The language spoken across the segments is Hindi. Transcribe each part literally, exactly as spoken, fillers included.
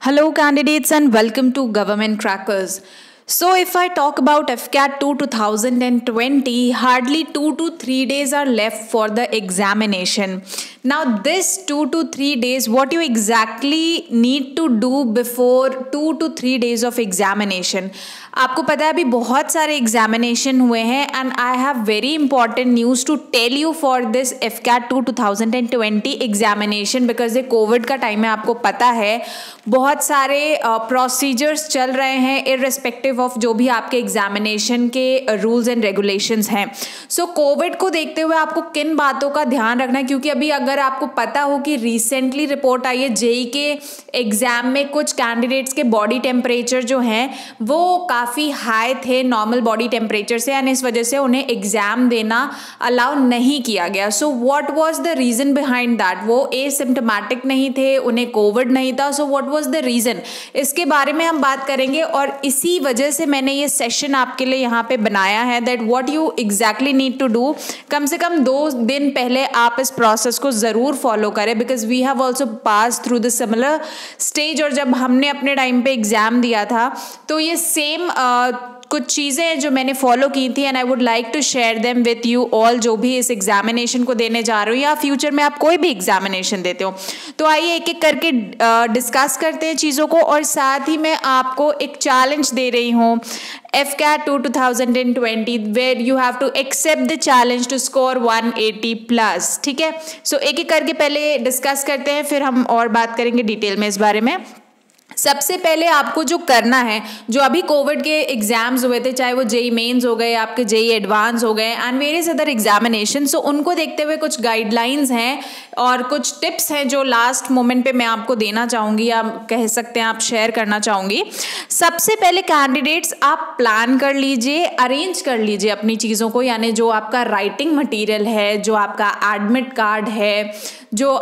Hello, candidates, and welcome to Government Crackers. So, if I talk about F CAT two twenty twenty, hardly two to three days are left for the examination. Now, this two to three days, what you exactly need to do before two to three days of examination? आपको पता है अभी बहुत सारे एग्जामिनेशन हुए हैं and I have very important news to tell you for this F CAT two twenty twenty examination because ये कोविड का टाइम है, आपको पता है बहुत सारे प्रोसीजर्स uh, चल रहे हैं इररिस्पेक्टिव ऑफ जो भी आपके एग्जामिनेशन के रूल्स एंड रेगुलेशंस हैं. सो कोविड को देखते हुए आपको किन बातों का ध्यान रखना है, क्योंकि अभी अगर आपको पता हो कि रिसेंटली रिपोर्ट आई है जेई के एग्जाम में कुछ कैंडिडेट्स के बॉडी टेम्परेचर जो हैं वो काफ़ी हाई थे नॉर्मल बॉडी टेम्परेचर से एंड इस वजह से उन्हें एग्ज़ाम देना अलाउ नहीं किया गया. So what was the reason behind that? वो एसिम्प्टोमेटिक नहीं थे, उन्हें कोविड नहीं था. So what was the reason, इसके बारे में हम बात करेंगे और इसी वजह से मैंने ये सेशन आपके लिए यहाँ पे बनाया है that what you exactly need to do. कम से कम दो दिन पहले आप इस प्रोसेस को ज़रूर फॉलो करें because we have also pass through the similar stage. और जब हमने अपने टाइम पे एग्ज़ाम दिया था तो ये सेम Uh, कुछ चीज़ें हैं जो मैंने फॉलो की थी and I would like to share them with you all जो भी इस एग्जामिनेशन को देने जा रहे हो या फ्यूचर में आप कोई भी एग्जामिनेशन देते हो. तो आइए एक एक करके डिस्कस uh, करते हैं चीज़ों को और साथ ही मैं आपको एक चैलेंज दे रही हूँ F CAT two twenty twenty where you have to accept the challenge to score one eighty plus. ठीक है, सो so, एक एक करके पहले डिस्कस करते हैं फिर हम और बात करेंगे डिटेल में इस बारे में. सबसे पहले आपको जो करना है, जो अभी कोविड के एग्जाम्स हुए थे चाहे वो जेई मेंस हो गए, आपके जेई एडवांस हो गए and various other examination, so उनको देखते हुए कुछ गाइडलाइंस हैं और कुछ टिप्स हैं जो लास्ट मोमेंट पे मैं आपको देना चाहूँगी या कह सकते हैं आप शेयर करना चाहूँगी. सबसे पहले कैंडिडेट्स आप प्लान कर लीजिए, अरेंज कर लीजिए अपनी चीज़ों को, यानी जो आपका राइटिंग मटीरियल है, जो आपका एडमिट कार्ड है, जो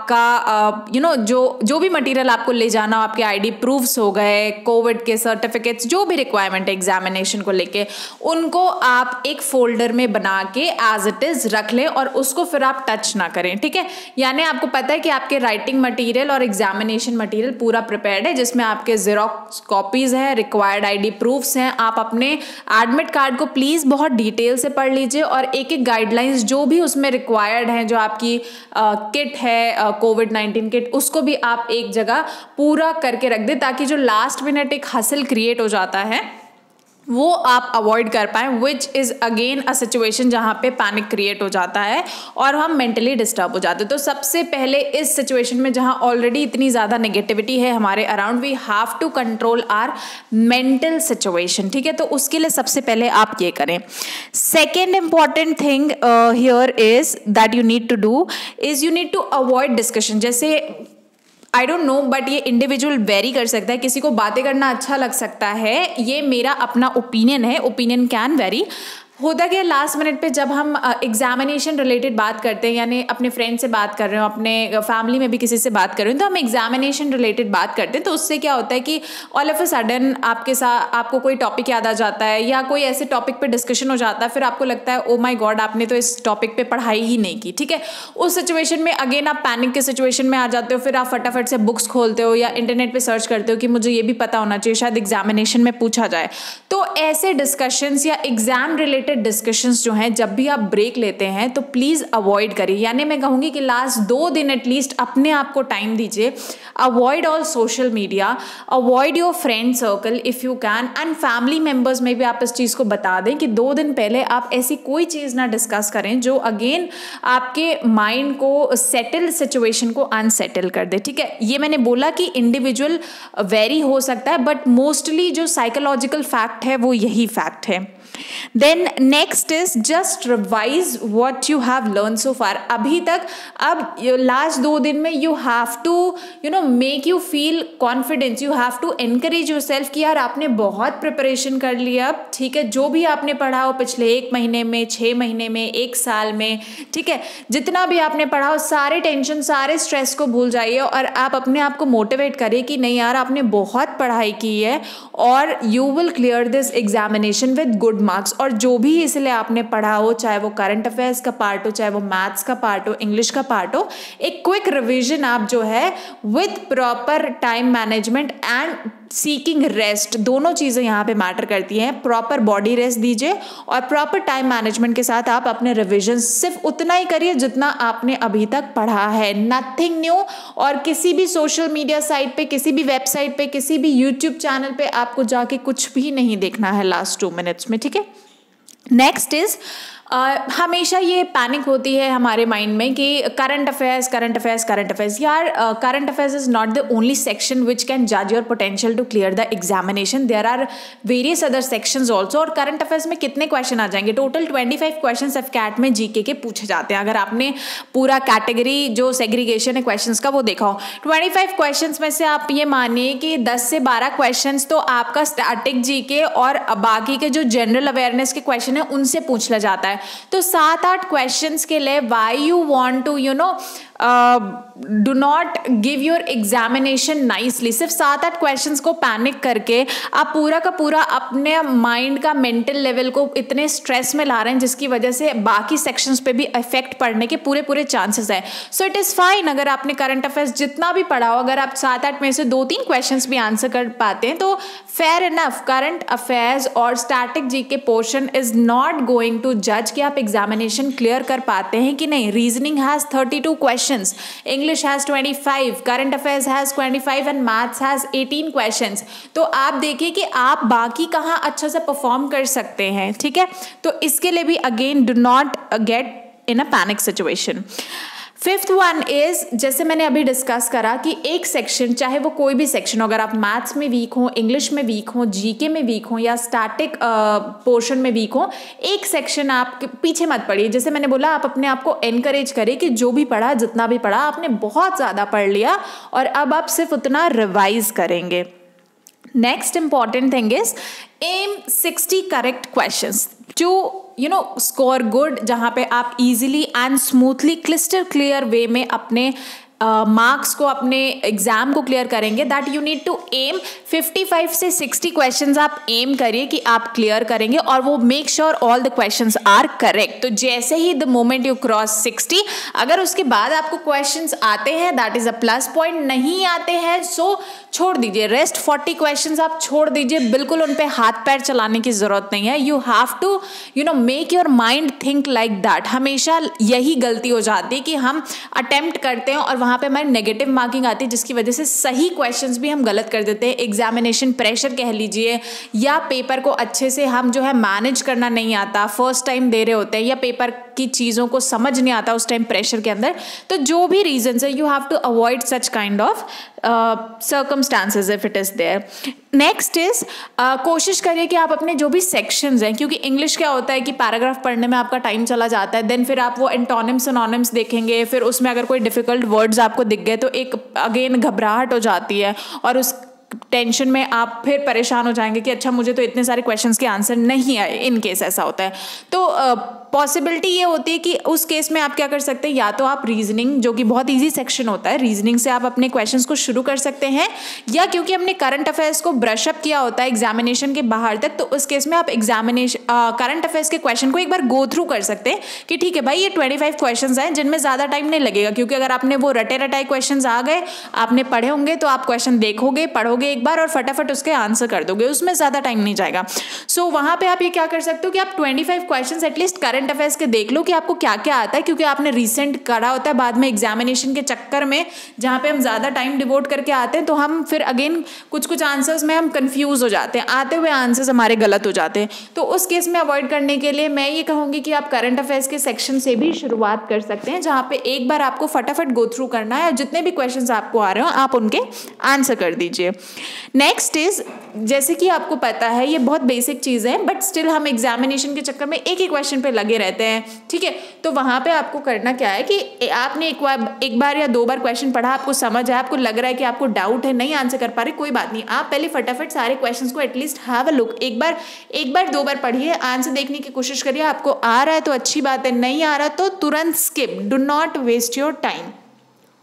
आपका यू नो जो जो भी मटीरियल आपको ले जाना हो, आपके आईडी प्रूफ्स हो गए, कोविड के सर्टिफिकेट्स, जो भी रिक्वायरमेंट है एग्जामिनेशन को लेके, उनको आप एक फोल्डर में बना के एज इट इज़ रख लें और उसको फिर आप टच ना करें. ठीक है, यानी आपको पता है कि आपके राइटिंग मटेरियल और एग्जामिनेशन मटेरियल पूरा प्रिपेयर्ड है जिसमें आपके जेरोक्स कॉपीज़ हैं, रिक्वायर्ड आईडी प्रूफ्स हैं. आप अपने एडमिट कार्ड को प्लीज़ बहुत डिटेल से पढ़ लीजिए और एक एक गाइडलाइंस जो भी उसमें रिक्वायर्ड हैं, जो आपकी किट है कोविड नाइन्टीन किट, उसको भी आप एक जगह पूरा करके रख दें ताकि जो लास्ट मिनट एक हसल क्रिएट हो जाता है वो आप अवॉइड कर पाएँ, which is again a situation जहाँ पे पैनिक क्रिएट हो जाता है और हम मेंटली डिस्टर्ब हो जाते हैं. तो सबसे पहले इस सिचुएशन में जहाँ ऑलरेडी इतनी ज़्यादा नेगेटिविटी है हमारे around, we have to control our mental situation. ठीक है, तो उसके लिए सबसे पहले आप ये करें. Second important thing here is that you need to do is you need to avoid discussion. जैसे आई डोंट नो बट ये इंडिविजुअल वेरी कर सकता है, किसी को बातें करना अच्छा लग सकता है, ये मेरा अपना ओपिनियन है, ओपिनियन कैन वेरी. होता क्या लास्ट मिनट पे जब हम एग्जामिनेशन रिलेटेड बात करते हैं, यानी अपने फ्रेंड से बात कर रहे हो, अपने फैमिली में भी किसी से बात कर रहे हो, तो हम एग्जामिनेशन रिलेटेड बात करते हैं, तो उससे क्या होता है कि ऑल ऑफ अ सडन आपके साथ आपको कोई टॉपिक याद आ जाता है या कोई ऐसे टॉपिक पे डिस्कशन हो जाता है, फिर आपको लगता है ओ माय गॉड आपने तो इस टॉपिक पे पढ़ाई ही नहीं की. ठीक है, उस सिचुएशन में अगेन आप पैनिक के सिचुएशन में आ जाते हो, फिर आप फटाफट से बुक्स खोलते हो या इंटरनेट पर सर्च करते हो कि मुझे ये भी पता होना चाहिए, शायद एग्जामिनेशन में पूछा जाए. तो ऐसे डिस्कशंस या एग्जाम रिलेटेड डिस्कशंस जो हैं जब भी आप ब्रेक लेते हैं तो प्लीज़ अवॉइड करिए. यानी मैं कहूँगी कि लास्ट दो दिन एटलीस्ट अपने आप को टाइम दीजिए. Avoid all social media, avoid your friend circle if you can, and family members में भी आप इस चीज़ को बता दें कि दो दिन पहले आप ऐसी कोई चीज़ ना डिस्कस करें जो अगेन आपके माइंड को सेटल सिचुएशन को अनसेटल कर दे. ठीक है, ये मैंने बोला कि इंडिविजुअल वेरी हो सकता है बट मोस्टली जो साइकोलॉजिकल फैक्ट है वो यही फैक्ट है. Then next is just revise what you have learned so far. अभी तक अब लास्ट दो दिन में you have to you know make you feel confidence. You have to encourage yourself कि यार आपने बहुत प्रिपरेशन कर लिया. अब ठीक है, जो भी आपने पढ़ा हो पिछले एक महीने में, छः महीने में, एक साल में, ठीक है, जितना भी आपने पढ़ा हो सारे टेंशन सारे स्ट्रेस को भूल जाइए और आप अपने आप को मोटिवेट करिए कि नहीं यार आपने बहुत पढ़ाई की है और you will clear this examination with good marks. और जो भी इसलिए आपने पढ़ा हो, चाहे वो करंट अफेयर्स का पार्ट हो, चाहे वो मैथ्स का पार्ट हो, इंग्लिश का पार्ट हो, एक क्विक रिविजन आप जो है with proper time management and seeking rest, दोनों चीज़ें यहाँ पे मैटर करती हैं। प्रॉपर बॉडी रेस्ट दीजिए और प्रॉपर टाइम मैनेजमेंट के साथ आप अपने रिविजन सिर्फ उतना ही करिए जितना आपने अभी तक पढ़ा है, नथिंग न्यू। और किसी भी सोशल मीडिया साइट पे, किसी भी वेबसाइट पे, किसी भी यूट्यूब चैनल पे आपको जाके कुछ भी नहीं देखना है लास्ट टू मिनट्स में, ठीक है। नेक्स्ट इज Uh, हमेशा ये पैनिक होती है हमारे माइंड में कि current affairs current affairs current affairs यार, current affairs is not the only section which can जज your potential to clear the examination, there are various other sections also. और करंट अफेयर्स में कितने क्वेश्चन आ जाएंगे? Total twenty five question AFCAT में जीके के पूछे जाते हैं। अगर आपने पूरा कैटेगरी जो सेग्रीगेशन है क्वेश्चन का वो देखा हो, ट्वेंटी फाइव क्वेश्चन में से आप ये मानिए कि दस से बारह क्वेश्चन तो आपका स्टैटिक जीके और बाकी के जो जनरल अवेयरनेस के क्वेश्चन है उनसे पूछ लिया जाता है। तो सात आठ क्वेश्चंस के लिए why you want to you know do not give your examination nicely. सिर्फ सात आठ क्वेश्चंस को पैनिक करके आप पूरा का पूरा अपने माइंड का मेंटल लेवल को इतने स्ट्रेस में ला रहे हैं जिसकी वजह से बाकी सेक्शंस पे भी इफेक्ट पड़ने के पूरे पूरे चांसेस है। सो इट इज़ फाइन अगर आपने करंट अफेयर्स जितना भी पढ़ा हो, अगर आप सात आठ में से दो तीन क्वेश्चंस भी आंसर कर पाते हैं तो फेयर इनफ। करंट अफेयर्स और static G K portion is not going to जज कि आप एग्जामिनेशन क्लियर कर पाते हैं कि नहीं। Reasoning has thirty two question, English has twenty-five, current affairs has twenty-five and maths has eighteen questions। तो आप देखिए कि आप बाकी कहाँ अच्छा से परफॉर्म कर सकते हैं, ठीक है। तो इसके लिए भी again do not get in a panic situation. Fifth one is, जैसे मैंने अभी डिस्कस करा कि एक सेक्शन, चाहे वो कोई भी सेक्शन हो, अगर आप मैथ्स में वीक हो, इंग्लिश में वीक हो, जीके में वीक हो या स्टैटिक पोर्शन में वीक हो, एक सेक्शन आप पीछे मत पढ़िए। जैसे मैंने बोला, आप अपने आप को एनकरेज करें कि जो भी पढ़ा, जितना भी पढ़ा आपने बहुत ज़्यादा पढ़ लिया और अब आप सिर्फ उतना रिवाइज करेंगे। Next important thing is aim sixty correct questions to you know score good, जहाँ पे आप इजीली एंड स्मूथली क्लिस्टर क्लियर वे में अपने मार्क्स uh, को, अपने एग्जाम को क्लियर करेंगे। That you need to aim fifty five से सिक्सटी क्वेश्चंस आप एम करिए कि आप क्लियर करेंगे और वो make sure all the questions are correct. तो जैसे ही the moment you cross sixty, अगर उसके बाद आपको क्वेश्चंस आते हैं that is a plus point, नहीं आते हैं सो छोड़ दीजिए। रेस्ट फोर्टी क्वेश्चंस आप छोड़ दीजिए, बिल्कुल उन पे हाथ पैर चलाने की जरूरत नहीं है। You have to you know make your mind think like that. हमेशा यही गलती हो जाती है कि हम अटेम्प्ट करते हैं और वहाँ पे हमारी नेगेटिव मार्किंग आती है जिसकी वजह से सही क्वेश्चंस भी हम गलत कर देते हैं। एग्जामिनेशन प्रेशर कह लीजिए, या पेपर को अच्छे से हम जो है मैनेज करना नहीं आता, फर्स्ट टाइम दे रहे होते हैं, या पेपर की चीज़ों को समझ नहीं आता उस टाइम प्रेशर के अंदर। तो जो भी रीजंस है, you have to avoid such kind of circumstances if it is there. Next is कोशिश करिए कि आप अपने जो भी सेक्शंस हैं, क्योंकि इंग्लिश क्या होता है कि पैराग्राफ पढ़ने में आपका टाइम चला जाता है, देन फिर आप वो एंटोनिम्स सिनोनिम्स देखेंगे, फिर उसमें अगर कोई डिफिकल्ट वर्ड्स आपको दिख गए तो एक अगेन घबराहट हो जाती है और उस टेंशन में आप फिर परेशान हो जाएंगे कि अच्छा मुझे तो इतने सारे क्वेश्चंस के आंसर नहीं आए। इन केस ऐसा होता है तो पॉसिबिलिटी uh, ये होती है कि उस केस में आप क्या कर सकते हैं, या तो आप रीजनिंग, जो कि बहुत इजी सेक्शन होता है, रीजनिंग से आप अपने क्वेश्चंस को शुरू कर सकते हैं, या क्योंकि हमने करंट अफेयर्स को ब्रश अप किया होता है एग्जामिनेशन के बाहर तक, तो उस केस में आप एग्जामिनेशन करंट अफेयर्स के क्वेश्चन को एक बार गो थ्रू कर सकते हैं कि ठीक है भाई ये ट्वेंटी फाइव क्वेश्चन हैं जिनमें ज़्यादा टाइम नहीं लगेगा, क्योंकि अगर आपने वो रटे रटाए क्वेश्चन आ गए, आपने पढ़े होंगे तो आप क्वेश्चन देखोगे, पढ़ोगे एक बार और फटाफट उसके आंसर कर दोगे, उसमें ज़्यादा टाइम नहीं जाएगा। सो so, वहाँ पे आप ये क्या कर सकते हो कि आप twenty five question at least current affairs के देख लो कि आपको क्या क्या आता है, क्योंकि आपने रिसेंट करा होता है। बाद में एग्जामिनेशन के चक्कर में जहाँ पे हम ज़्यादा टाइम डिवोट करके आते हैं तो हम फिर अगेन कुछ कुछ आंसर्स में हम कंफ्यूज हो जाते हैं, आते हुए आंसर्स हमारे गलत हो जाते हैं। तो उस केस में अवॉइड करने के लिए मैं ये कहूँगी कि आप करंट अफेयर्स के सेक्शन से भी शुरुआत कर सकते हैं, जहाँ पे एक बार आपको फटाफट गो थ्रू करना है और जितने भी क्वेश्चन आपको आ रहे हो आप उनके आंसर कर दीजिए। नेक्स्ट इज, जैसे कि आपको पता है ये बहुत बेसिक चीज़ है, बट स्टिल हम एग्जामिनेशन के चक्कर में एक ही क्वेश्चन पे लगे रहते हैं, ठीक है। तो वहाँ पे आपको करना क्या है कि आपने एक बार एक बार या दो बार क्वेश्चन पढ़ा, आपको समझ आया, आपको लग रहा है कि आपको डाउट है, नहीं आंसर कर पा रहे, कोई बात नहीं, आप पहले फटाफट सारे क्वेश्चंस को एटलीस्ट हैव अ लुक, एक बार एक बार दो बार पढ़िए, आंसर देखने की कोशिश करिए। आपको आ रहा है तो अच्छी बात है, नहीं आ रहा तो तुरंत skip, do not waste your time.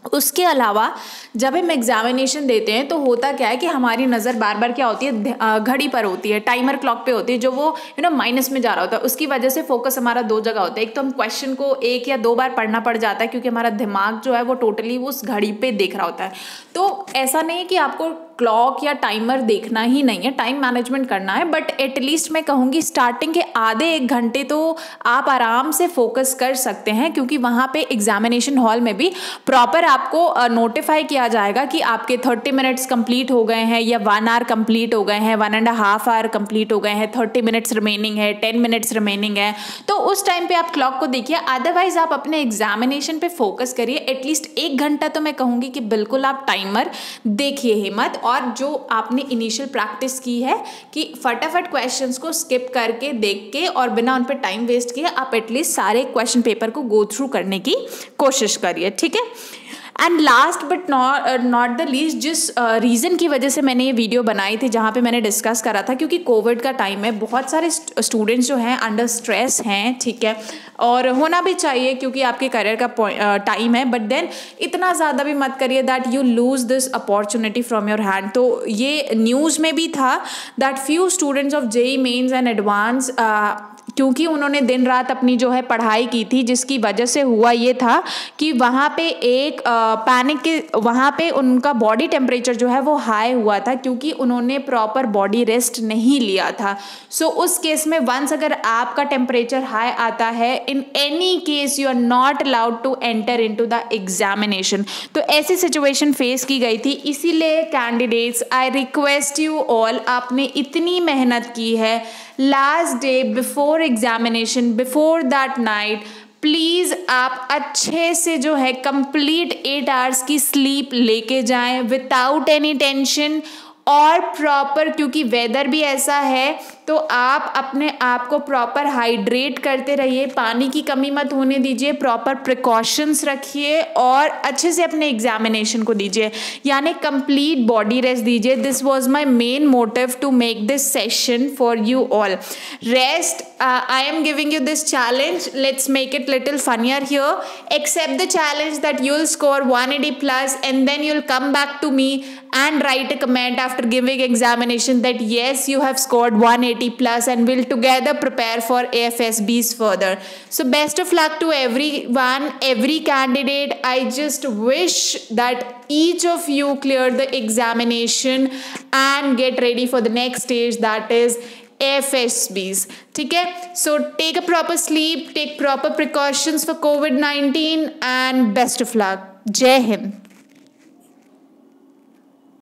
उसके अलावा जब हम एग्जामिनेशन देते हैं तो होता क्या है कि हमारी नज़र बार बार क्या होती है, घड़ी पर होती है, टाइमर क्लॉक पे होती है, जो वो यू नो माइनस में जा रहा होता है। उसकी वजह से फोकस हमारा दो जगह होता है। एक तो हम क्वेश्चन को एक या दो बार पढ़ना पड़ जाता है क्योंकि हमारा दिमाग जो है वो टोटली उस घड़ी पे देख रहा होता है। तो ऐसा नहीं है कि आपको क्लॉक या टाइमर देखना ही नहीं है, टाइम मैनेजमेंट करना है, बट एटलीस्ट मैं कहूँगी स्टार्टिंग के आधे एक घंटे तो आप आराम से फोकस कर सकते हैं, क्योंकि वहाँ पे एग्जामिनेशन हॉल में भी प्रॉपर आपको नोटिफाई किया जाएगा कि आपके थर्टी मिनट्स कंप्लीट हो गए हैं या वन आवर कंप्लीट हो गए हैं, one and half hour complete हो गए हैं, थर्टी मिनट्स रिमेनिंग है, टेन मिनट्स रिमेनिंग है। तो उस टाइम पे आप क्लॉक को देखिए, अदरवाइज आप अपने एग्जामिनेशन पे फोकस करिए। एटलीस्ट एक घंटा तो मैं कहूँगी कि बिल्कुल आप टाइमर देखिए ही मत। और जो आपने इनिशियल प्रैक्टिस की है कि फटाफट क्वेश्चंस को स्किप करके देख के और बिना उन पे टाइम वेस्ट किए आप एटलीस्ट सारे क्वेश्चन पेपर को गो थ्रू करने की कोशिश करिए, ठीक है। And last but not not the least, जिस रीज़न की वजह से मैंने ये वीडियो बनाई थी, जहाँ पे मैंने डिस्कस करा था, क्योंकि कोविड का टाइम है, बहुत सारे स्टूडेंट्स जो हैं अंडर स्ट्रेस हैं, ठीक है, और होना भी चाहिए क्योंकि आपके करियर का टाइम है, बट देन इतना ज़्यादा भी मत करिए that you lose this opportunity from your hand. तो ये न्यूज़ में भी था that few students of JEE mains and advance, क्योंकि उन्होंने दिन रात अपनी जो है पढ़ाई की थी, जिसकी वजह से हुआ ये था कि वहाँ पे एक पैनिक के वहाँ पे उनका बॉडी टेम्परेचर जो है वो हाई हुआ था, क्योंकि उन्होंने प्रॉपर बॉडी रेस्ट नहीं लिया था। सो so, उस केस में वंस अगर आपका टेम्परेचर हाई आता है, in any case you are not allowed to enter into the examination. तो ऐसी सिचुएशन फेस की गई थी। इसीलिए candidates, I request you all, आपने इतनी मेहनत की है, last day before examination, before that night, please आप अच्छे से जो है कंप्लीट एट आवर्स की स्लीप लेके जाएं विदाउट एनी टेंशन और प्रॉपर, क्योंकि वेदर भी ऐसा है तो आप अपने आप को प्रॉपर हाइड्रेट करते रहिए, पानी की कमी मत होने दीजिए, प्रॉपर प्रिकॉशंस रखिए और अच्छे से अपने एग्जामिनेशन को दीजिए, यानी कंप्लीट बॉडी रेस्ट दीजिए। This was my main motive to make this session for you all. Rest, I am giving you this challenge, let's make it little funnier here, accept the challenge that you will score one eighty plus and then you will come back to me and write a comment after giving examination that yes, you have scored one eighty plus, and we'll together prepare for A F S Bs further. So best of luck to everyone, every candidate. I just wish that each of you clear the examination and get ready for the next stage, that is A F S Bs. ठीक है, so take a proper sleep, take proper precautions for COVID nineteen and best of luck. जय हिंद।